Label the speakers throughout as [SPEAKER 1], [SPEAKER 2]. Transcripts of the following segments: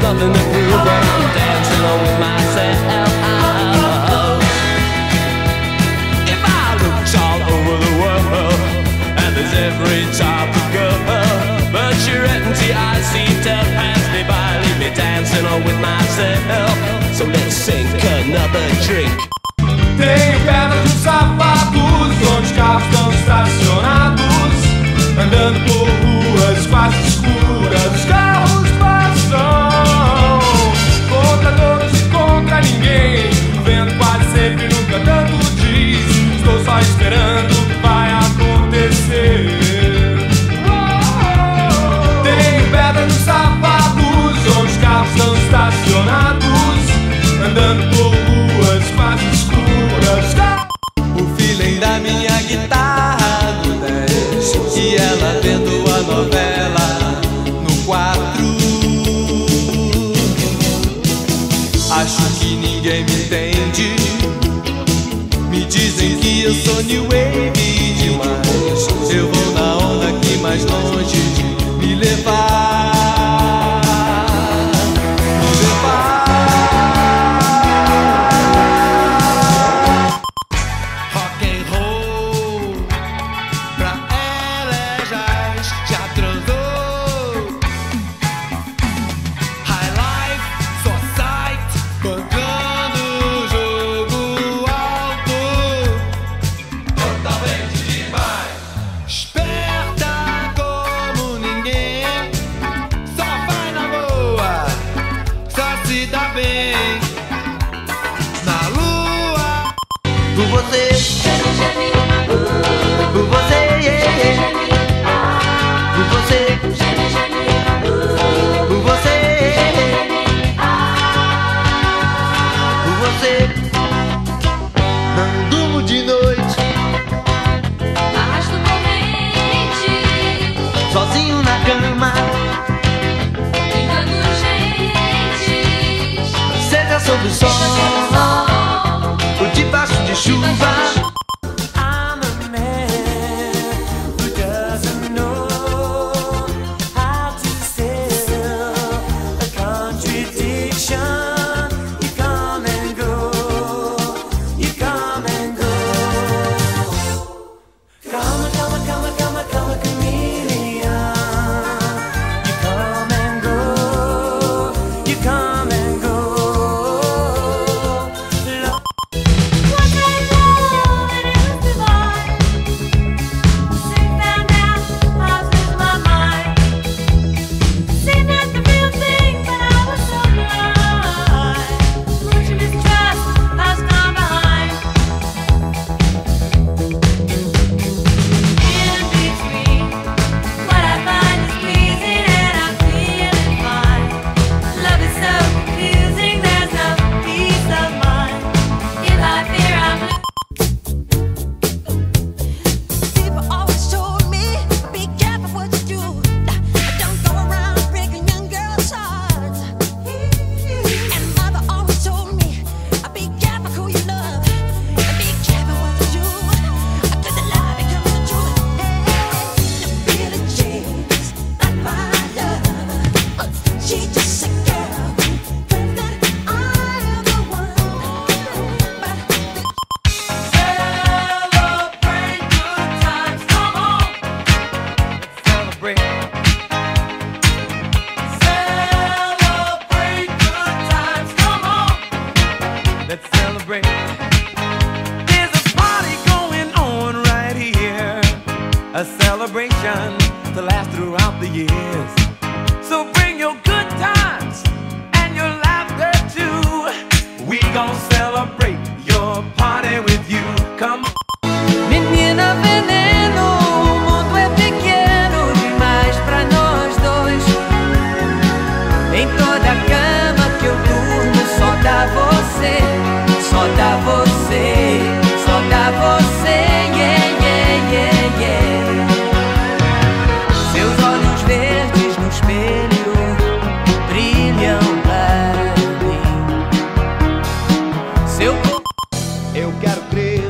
[SPEAKER 1] nothing to prove, but I'm dancing on with myself. If I looked all over the world, and there's every type of girl, but your empty eyes seem to pass me by, leave me dancing on with myself. So let's sink another drink.
[SPEAKER 2] Tenho pedra nos sapatos, onde os carros estão estacionados, andando por ruas quase escuras, os carros passam contra todos e contra ninguém. O vento quase sempre nunca tanto diz, estou só esperando o que vai acontecer. Tenho pedra nos sapatos, onde os carros estão estacionados, andando por ruas quase escuras.
[SPEAKER 3] O feeling da minha guitarra no 10, e ela vendo a novela no 4. Acho que ninguém me entende, me dizem que eu sou new wave demais. Eu vou na onda que mais longe me levar.
[SPEAKER 4] Por você, por você, por você, por você, por você. Não durmo de noite,
[SPEAKER 5] arrasto corrente,
[SPEAKER 4] sozinho na cama,
[SPEAKER 5] brincando gente,
[SPEAKER 4] seja sob o sol ou debaixo de chuva.
[SPEAKER 1] I'm a man who doesn't know how to sell a contradiction. You come and go, you come and go. Come a chameleon. You come and go, you come and go.
[SPEAKER 3] A celebration to last throughout the years. So bring your good times and your laughter too. We gon' celebrate your party with you. Come on.
[SPEAKER 1] Menina veneno, o mundo é pequeno demais pra nós dois. Em toda a cama que eu durmo só dá você, só dá você, só dá você, yeah, yeah, yeah, yeah. Seus olhos verdes no espelho brilham pra mim. Seu corpo,
[SPEAKER 3] Eu quero crer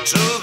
[SPEAKER 6] to